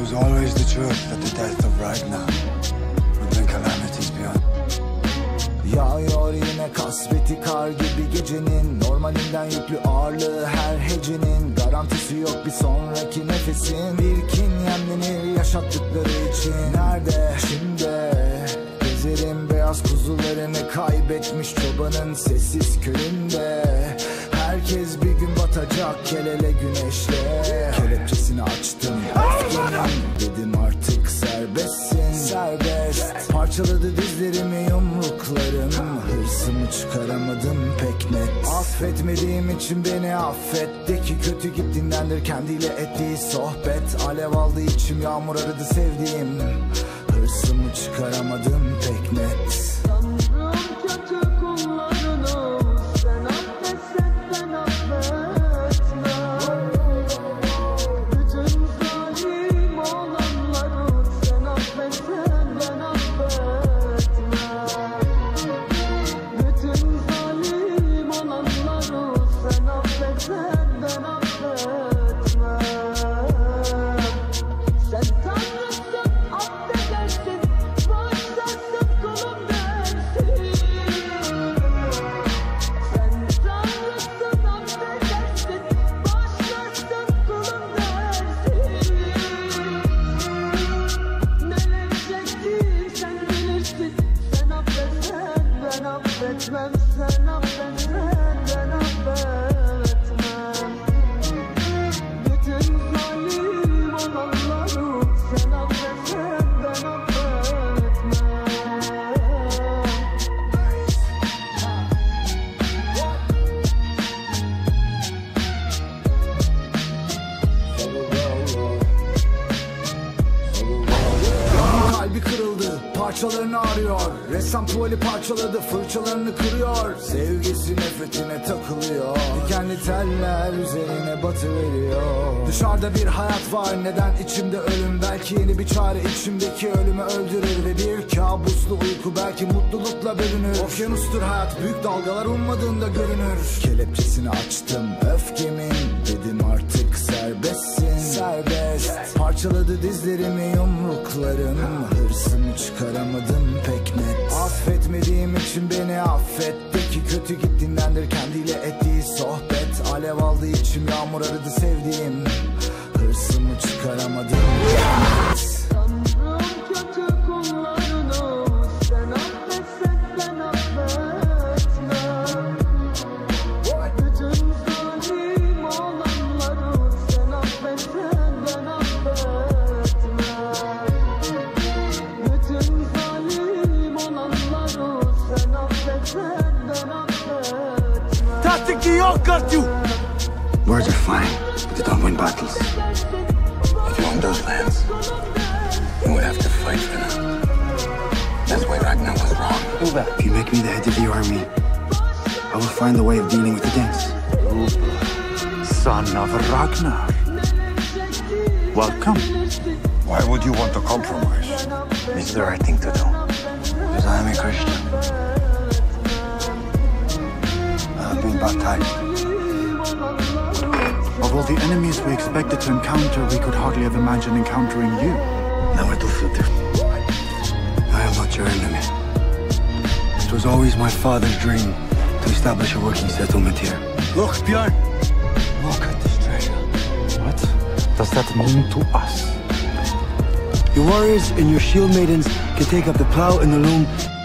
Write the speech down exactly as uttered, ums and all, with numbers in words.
was always the truth that the death of Ragnar would bring calamities beyond. Yağıyor yine kasveti kar gibi gecenin, normalinden yüklü ağırlığı her hecenin. Garantisi yok bir sonraki nefesin, birkin yemlenir yaşattıkları için. Nerede şimdi gezerim beyaz kuzularını kaybetmiş çobanın sessiz köyünde. Herkes bir gün batacak el ele güneşle. Kelepçesini açtım öfkenin, dedim artık serbestsin. Serbest parçaladı dizlerimi yumruklarım, hırsımı çıkaramadım pek net. Affetmediğim için beni affet, de ki kötü gittiğindendir kendiyle ettiği sohbet. Alev aldı içim, yağmur aradı sevdiğim, hırsımı çıkaramadım pek net. Parçalarını arıyor, ressam tuvali parçaladı, fırçalarını kırıyor. Sevgisi nefretine takılıyor, dikenli teller üzerine batıveriyor. Dışarıda bir hayat var, neden içimde ölüm? Belki yeni bir çare içimdeki ölümü öldürür. Ve bir kabuslu uyku belki mutlulukla bölünür. Okyanustur hayat, büyük dalgalar ummadığında görünür. Kelepçesini açtım öfkemin, dedim artık serbestsin. Serbest parçaladı dizlerimi yumruklarım, hırsımı çıkaramadım pek net. Affetmediğim için beni affet, de ki kötü gittiğindendir kendiyle ettiği sohbet. Alev aldı içim, yağmur aradı sevdiğim, hırsımı çıkaramadım pek net. Words are fine, but they don't win battles. If you want those lands, you would have to fight for them. That's why Ragnar was wrong. Uwe, if you make me the head of the army, I will find a way of dealing with the Danes. Uwe, son of Ragnar. Welcome. Why would you want to compromise? It's the right thing to do. Because I am a Christian. I have been baptized. Of all the enemies we expected to encounter, we could hardly have imagined encountering you. Now it will feel different. I am not your enemy. It was always my father's dream to establish a working settlement here. Look, Björn! Look at this treasure. What does that mean to us? Your warriors and your shield maidens can take up the plow and the loom